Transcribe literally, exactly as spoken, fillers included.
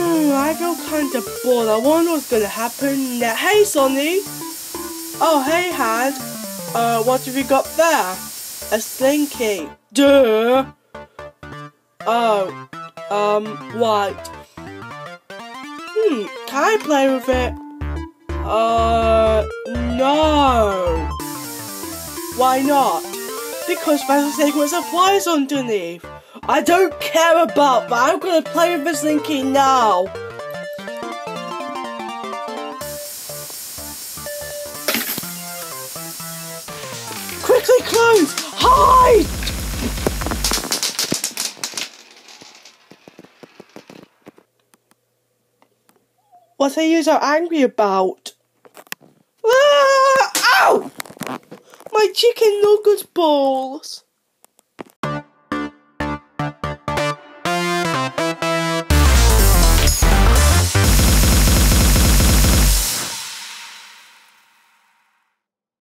I feel kinda bored. I wonder what's gonna happen now. Hey, Sonny! Oh, hey, Hand. Uh, what have you got there? A slinky. Duh! Oh, um, right. Hmm, can I play with it? Uh, no. Why not? Because there's a secret surprise underneath. I don't care about that. I'm gonna play with the slinky now. Quickly close! Hide! What are you so angry about? Ah! Ow! My chicken nugget balls!